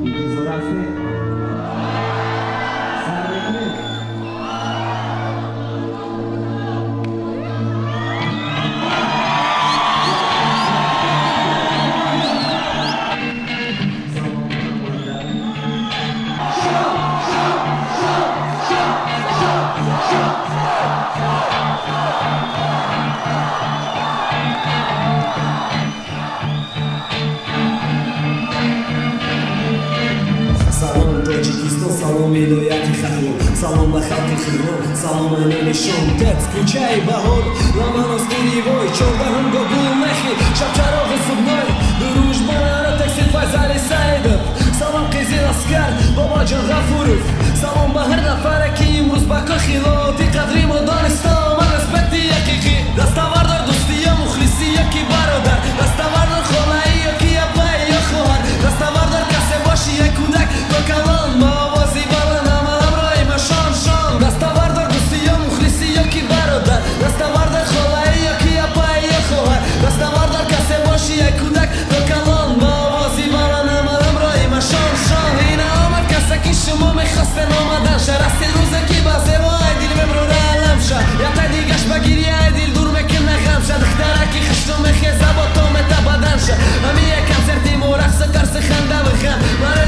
سلام ولایت خلق سلام به خلق خیران سلام انشان دت کوچه بهار لمن از دیوای چهاردهم گل نخی شب چراغ صبحای دروش بناره تاکسی فیصل سعیدов سلام قیزی اسکر بابا جان غفورov سلام به هر نفر که امروز با خیلاتی قدری ما دانستم من رسپکتی حقیقی دستاوردار دوستی یا مخلصی یا کی برادر دستاوردار خاله‌ای یا کی ابای یا خواهر دستاوردار کسی باشی یا کودک با کلام با آوازی بلند عملم رای مشان شان دستاوردار دوستی یا مخلصی یا کی برادر دستاوردار خاله‌ای یا کی ابای یا خواهر دستاوردار کسی باشی یا کودک با کلام با آوازی بلند عملم رای مشان شان این آمد کسی که شما میخواستن آمدن شرستی روزه کی بازه وای دیل بمرون علم شد یا تا دیگش بگیری ای دیل دور مکن نخم شد اخترکی خشتو مخیزه با تو متبادن شد همی یکم سردیم و رقص ترس خنده بخم